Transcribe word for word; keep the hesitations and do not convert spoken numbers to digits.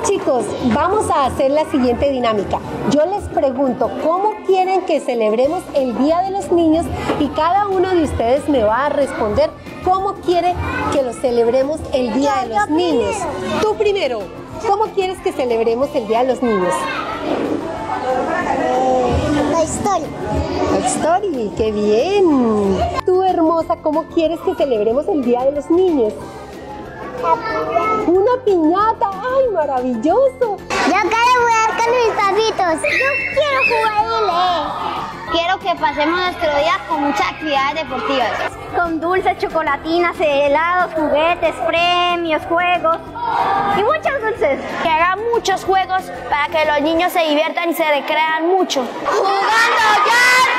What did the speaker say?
Chicos, vamos a hacer la siguiente dinámica. Yo les pregunto cómo quieren que celebremos el Día de los Niños y cada uno de ustedes me va a responder cómo quiere que lo celebremos el Día de los Niños. Tú primero, ¿cómo quieres que celebremos el Día de los Niños? La historia. La historia, qué bien. Tú, hermosa, ¿cómo quieres que celebremos el Día de los Niños? Una piñata, ¡ay, maravilloso! Yo quiero jugar con mis papitos. Yo quiero jugar y leer. Quiero que pasemos nuestro día con muchas actividades deportivas. Con dulces, chocolatinas, helados, juguetes, premios, juegos y muchos dulces. Que hagan muchos juegos para que los niños se diviertan y se recrean mucho. ¡Jugando ya!